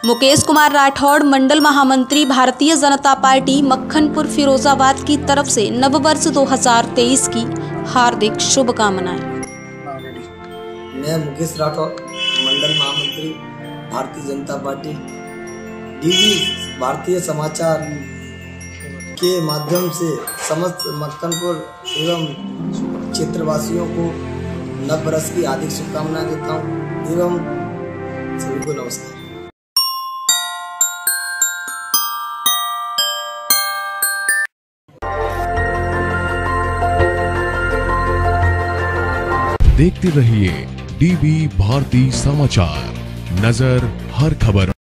मुकेश कुमार राठौड़, मंडल महामंत्री, भारतीय जनता पार्टी, मक्खनपुर, फिरोजाबाद की तरफ से नववर्ष 2023 की हार्दिक शुभकामनाएं। मैं मुकेश राठौड़, मंडल महामंत्री, भारतीय जनता पार्टी, डीवी भारतीय समाचार के माध्यम से समस्त मक्खनपुर एवं क्षेत्रवासियों को नव वर्ष की हार्दिक शुभकामनाएं देता हूँ एवं सभी को नमस्कार। देखते रहिए डीवी भारती समाचार, नजर हर खबर।